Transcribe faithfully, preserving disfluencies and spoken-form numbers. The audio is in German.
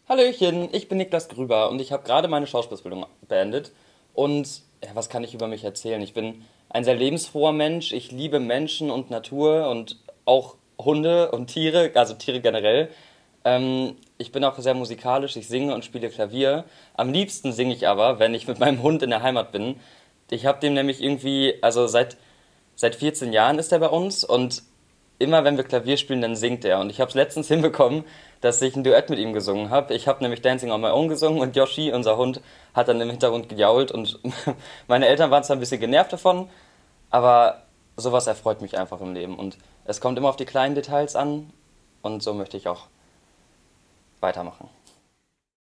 Hallöchen, ich bin Niklas Grüber und ich habe gerade meine Schauspielausbildung beendet. Und ja, was kann ich über mich erzählen? Ich bin ein sehr lebensfroher Mensch. Ich liebe Menschen und Natur und auch Hunde und Tiere, also Tiere generell. Ähm, ich bin auch sehr musikalisch. Ich singe und spiele Klavier. Am liebsten singe ich aber, wenn ich mit meinem Hund in der Heimat bin. Ich habe dem nämlich irgendwie, also seit Seit vierzehn Jahren ist er bei uns und immer wenn wir Klavier spielen, dann singt er. Und ich habe es letztens hinbekommen, dass ich ein Duett mit ihm gesungen habe. Ich habe nämlich Dancing on My Own gesungen und Yoshi, unser Hund, hat dann im Hintergrund gejault und meine Eltern waren zwar ein bisschen genervt davon, aber sowas erfreut mich einfach im Leben. Und es kommt immer auf die kleinen Details an und so möchte ich auch weitermachen.